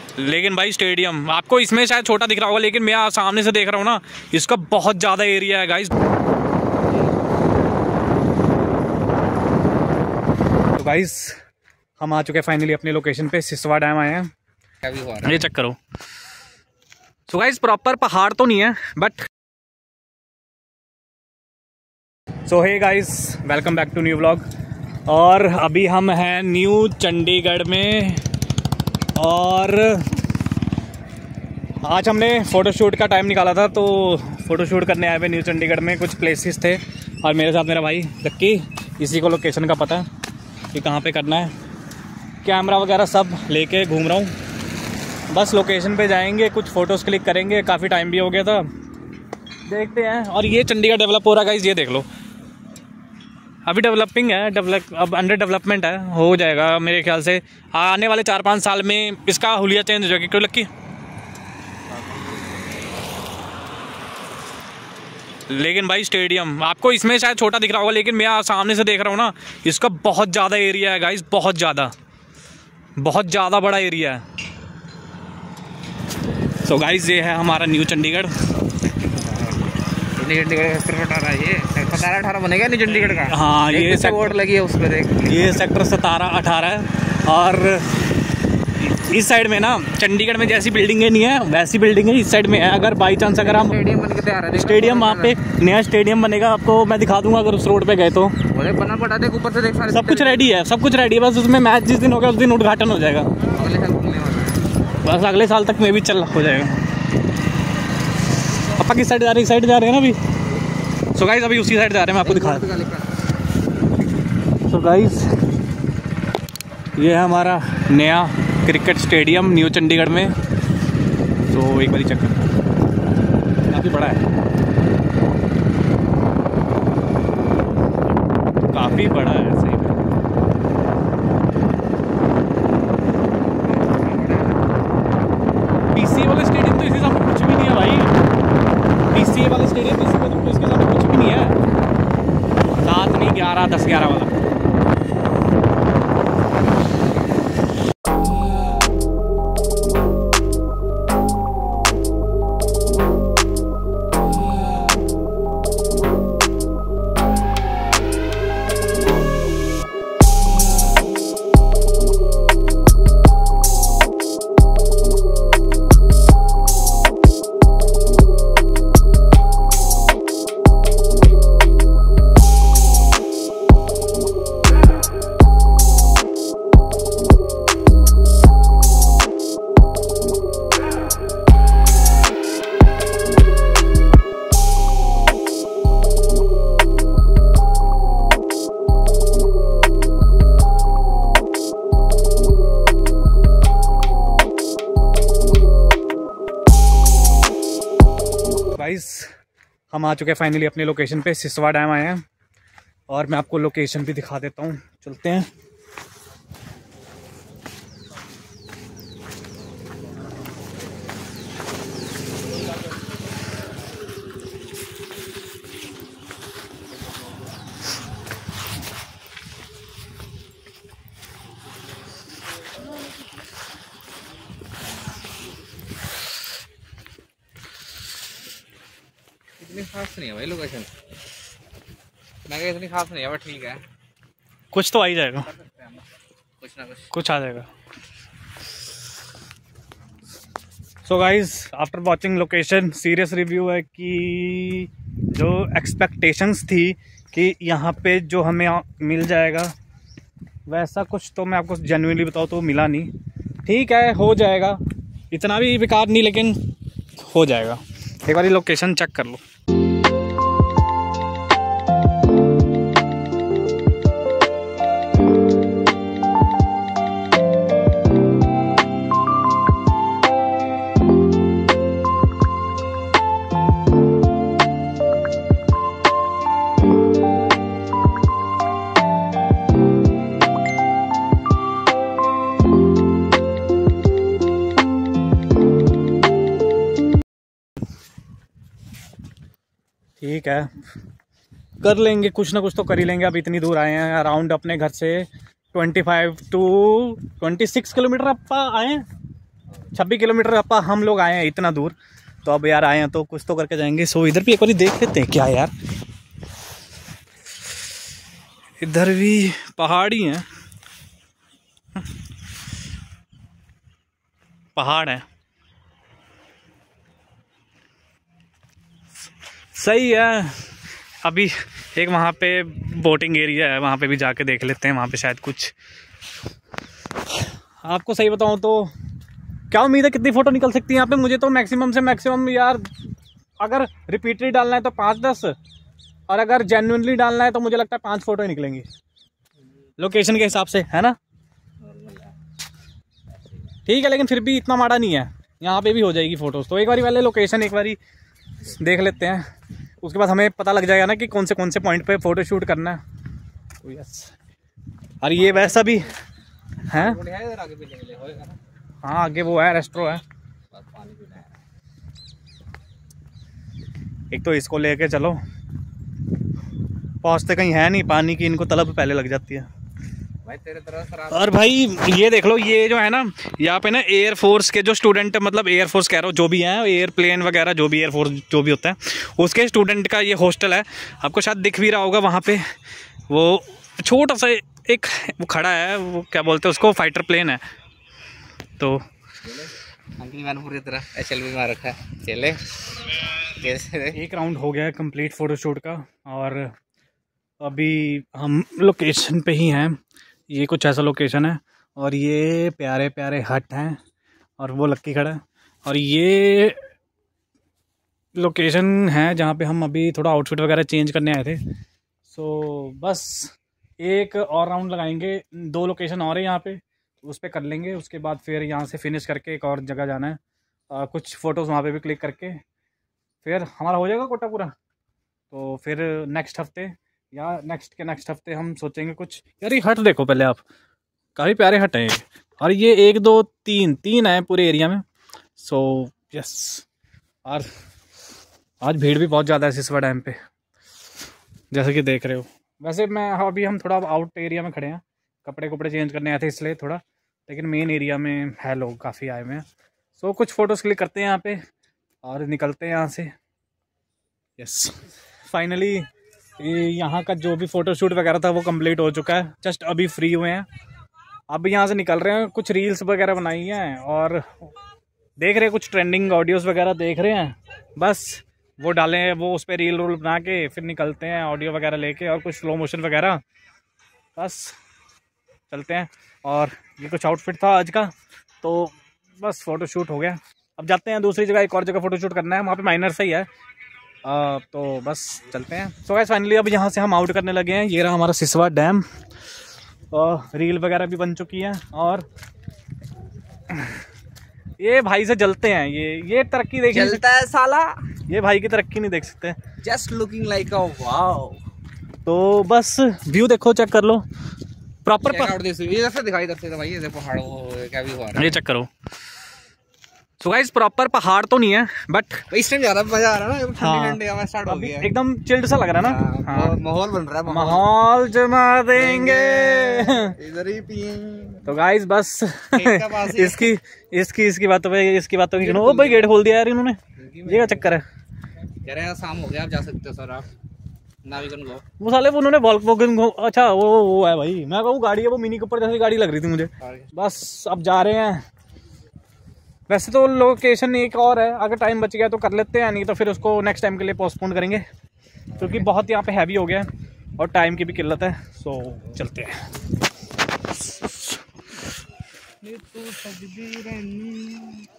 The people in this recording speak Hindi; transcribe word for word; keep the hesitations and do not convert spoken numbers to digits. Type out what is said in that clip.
लेकिन भाई स्टेडियम आपको इसमें शायद छोटा दिख रहा होगा, लेकिन मैं सामने से देख रहा हूँ ना, इसका बहुत ज़्यादा एरिया है गाइस। तो गाइस हम आ चुके हैं फाइनली अपनी लोकेशन पे, सिसवा डैम आए हैं। अभी हुआ है, ये चेक करो। तो गाइस प्रॉपर पहाड़ तो नहीं है but so hey guys, welcome back to new vlog. और अभी हम हैं न्यू चंडीगढ़ में और आज हमने फ़ोटोशूट का टाइम निकाला था, तो फ़ोटोशूट करने आए हुए न्यू चंडीगढ़ में। कुछ प्लेसेस थे और मेरे साथ मेरा भाई लक्की, इसी को लोकेशन का पता है कि कहाँ पे करना है। कैमरा वगैरह सब लेके घूम रहा हूँ, बस लोकेशन पे जाएंगे, कुछ फ़ोटोज़ क्लिक करेंगे। काफ़ी टाइम भी हो गया था, देखते हैं। और ये चंडीगढ़ डेवलप हो रहा है गाइस, ये देख लो, अभी डेवलपिंग है, डेवलप अब अंडर डेवलपमेंट है, हो जाएगा मेरे ख्याल से आने वाले चार पाँच साल में इसका हुलिया चेंज हो जाएगा। क्यों लक्की? लेकिन भाई स्टेडियम आपको इसमें शायद छोटा दिख रहा होगा, लेकिन मैं सामने से देख रहा हूँ ना, इसका बहुत ज़्यादा एरिया है गाइस, बहुत ज़्यादा बहुत ज़्यादा बड़ा एरिया है। सो so गाइस ये है हमारा new Chandigarh. New Chandigarh sector अठारह, ये सतारह अठारह बनेगा न्यू चंडीगढ़ का। हाँ ये बोर्ड लगी है उस पर, देख ये सेक्टर सतारह अठारह है। और इस साइड में ना चंडीगढ़ में जैसी बिल्डिंगें नहीं है वैसी बिल्डिंगें इस साइड में है। अगर बाई चांस अगर हम स्टेडियम बन के तैयार है, स्टेडियम वहाँ पे नया स्टेडियम बनेगा, आपको मैं दिखा दूंगा अगर उस रोड पे गए तो। बना पड़ा देख ऊपर से, देख सारे सब कुछ रेडी है, सब कुछ रेडी है, बस उसमें मैच जिस दिन होगा उस दिन उद्घाटन हो जाएगा। अगले साल खुलने वाला है, बस अगले साल तक में भी चल हो जाएगा। पापा किस साइड जा रहे हैं? इस साइड जा रहे हैं ना अभी। सो गाइस अभी उसी साइड जा रहे हैं, मैं आपको दिखा रहा हूँ। सो गाइस ये है हमारा नया क्रिकेट स्टेडियम न्यू चंडीगढ़ में। तो एक बार चेक कर, काफ़ी बड़ा है, काफ़ी बड़ा है सही में। पीसीए वाला स्टेडियम तो इसके सामने कुछ भी नहीं है भाई। पीसीए वाला स्टेडियम तो इसके सामने कुछ भी नहीं है। सात नहीं ग्यारह दस ग्यारह वाला। गाइस हम आ चुके हैं फाइनली अपनी लोकेशन पे, सिसवा डैम आए हैं और मैं आपको लोकेशन भी दिखा देता हूँ, चलते हैं। इतनी खास नहीं है भाई लोकेशन, मैं इतनी खास नहीं है बट ठीक है, कुछ तो आ ही जाएगा, कुछ ना कुछ कुछ आ जाएगा। So guys after watching location serious review है कि जो एक्सपेक्टेशंस थी कि यहाँ पे जो हमें मिल जाएगा वैसा कुछ तो मैं आपको जेन्युइनली बताऊँ तो मिला नहीं। ठीक है हो जाएगा, इतना भी बेकार नहीं लेकिन हो जाएगा। एक बार लोकेशन चेक कर लो। ठीक है कर लेंगे, कुछ ना कुछ तो कर ही लेंगे। अब इतनी दूर आए हैं, अराउंड अपने घर से पच्चीस टू छब्बीस किलोमीटर आप आए हैं। छब्बीस किलोमीटर अपा हम लोग आए हैं इतना दूर, तो अब यार आए हैं तो कुछ तो करके जाएंगे। सो इधर भी एक बार देख लेते हैं क्या यार, इधर भी पहाड़ी हैं, पहाड़ है, सही है। अभी एक वहाँ पे बोटिंग एरिया है, वहाँ पे भी जाके देख लेते हैं, वहाँ पे शायद कुछ। आपको सही बताऊँ तो क्या उम्मीद है कितनी फ़ोटो निकल सकती है यहाँ पे? मुझे तो मैक्सिमम से मैक्सिमम यार, अगर रिपीटली डालना है तो पाँच दस, और अगर जेन्युइनली डालना है तो मुझे लगता है पाँच फ़ोटो ही निकलेंगी लोकेशन के हिसाब से, है ना? ठीक है, लेकिन फिर भी इतना माड़ा नहीं है, यहाँ पे भी हो जाएगी फ़ोटोज़। तो एक बारी पहले लोकेशन एक बारी देख लेते हैं, उसके बाद हमें पता लग जाएगा ना कि कौन से कौन से पॉइंट पे फ़ोटो शूट करना है। तो यस, और ये वैसा भी है, हाँ आगे वो है रेस्ट्रो है। एक तो इसको लेके चलो, पहुँचते कहीं है नहीं, पानी की इनको तलब पहले लग जाती है भाई तेरे तरह। और भाई ये देख लो, ये जो है ना यहाँ पे ना एयर फोर्स के जो स्टूडेंट, मतलब एयर फोर्स कह रहा हूँ जो भी हैं, एयरप्लेन वगैरह जो भी एयर फोर्स जो भी होता है उसके स्टूडेंट का ये हॉस्टल है। आपको शायद दिख भी रहा होगा वहाँ पे वो छोटा सा एक वो खड़ा है, वो क्या बोलते हैं उसको, फाइटर प्लेन है। तो अंकिल मैंने पूरी तरह एच एल वी मार रखा है। चले कैसे एक राउंड हो गया है कंप्लीट फ़ोटोशूट का, और अभी हम लोकेशन पे ही हैं। ये कुछ ऐसा लोकेशन है, और ये प्यारे प्यारे हट हैं, और वो लक्की खड़ा है, और ये लोकेशन है जहाँ पे हम अभी थोड़ा आउटफिट वगैरह चेंज करने आए थे। सो बस एक और राउंड लगाएंगे, दो लोकेशन और है यहाँ पे, उस पर कर लेंगे। उसके बाद फिर यहाँ से फिनिश करके एक और जगह जाना है, आ, कुछ फ़ोटोज़ वहाँ पे भी क्लिक करके फिर हमारा हो जाएगा कोटा पूरा। तो फिर नेक्स्ट हफ्ते या नेक्स्ट के नेक्स्ट हफ्ते हम सोचेंगे कुछ। यार ये हट देखो पहले आप, काफ़ी प्यारे हट हैं ये, और ये एक दो तीन तीन हैं पूरे एरिया में। सो यस, और आज भीड़ भी बहुत ज़्यादा है सिसवा डैम पे, जैसे कि देख रहे हो। वैसे मैं अभी हम थोड़ा आउट एरिया में खड़े हैं, कपड़े कपड़े चेंज करने आए थे इसलिए थोड़ा, लेकिन मेन एरिया में है लोग काफ़ी आए हुए हैं। सो कुछ फ़ोटोज़ क्लिक करते हैं यहाँ पे और निकलते हैं यहाँ से। यस, फाइनली यहाँ का जो भी फ़ोटोशूट वगैरह था वो कंप्लीट हो चुका है, जस्ट अभी फ्री हुए हैं, अब यहाँ से निकल रहे हैं। कुछ रील्स वगैरह बनाई हैं और देख रहे हैं, कुछ ट्रेंडिंग ऑडियोज़ वगैरह देख रहे हैं, बस वो डालें, वो उस पर रील रोल बना के फिर निकलते हैं ऑडियो वगैरह लेके, और कुछ स्लो मोशन वगैरह, बस चलते हैं। और ये कुछ आउटफिट था आज का, तो बस फ़ोटोशूट हो गया। अब जाते हैं दूसरी जगह, एक और जगह फ़ोटोशूट करना है, वहाँ पे माइनर से ही है। आ, तो बस चलते हैं। सो गाइस फाइनली अब यहाँ से हम आउट करने लगे हैं। ये रहा हमारा सिसवा डैम, और रील वगैरह भी बन चुकी है, और ये भाई से जलते हैं, ये ये तरक्की देख चलता है साला, ये भाई की तरक्की नहीं देख सकते, just looking like a wow. तो बस व्यू देखो, चेक कर लो प्रॉपर पर, इधर से दिखाई, इधर से भाई ये देखो पहाड़, वो क्या भी हुआ है, ये चेक करो। सो गाइस प्रॉपर पहाड़ तो नहीं है, बट इस टाइम ज्यादा मजा आ रहा है ना, हाँ, ठंडी ठंडी हवा स्टार्ट हो गई है, एकदम चिल्ड सा लग रहा है ना। हाँ, माहौल बन रहा है, माहौल जमा देंगे, इधर ही पिएंगे। तो गाइस बस इसकी इसकी इसकी बातों पे इसकी बातों की सुनो। ओ भाई गेट खोल दिया यार इन्होंने, ये क्या चक्कर है? कह रहे हैं शाम हो गया, आप जा सकते हो सर, आप नाविगन गो। वो साले उन्होंने वॉल्क्सवैगन, अच्छा वो वो है भाई, मैं कहूँ गाड़ी है, वो मिनी कूपर जैसी गाड़ी लग रही थी मुझे। बस अब जा रहे हैं। वैसे तो लोकेशन एक और है, अगर टाइम बच गया तो कर लेते हैं, नहीं तो फिर उसको नेक्स्ट टाइम के लिए पोस्टपोन करेंगे, क्योंकि बहुत यहाँ पे हैवी हो गया है और टाइम की भी किल्लत है। सो चलते हैं।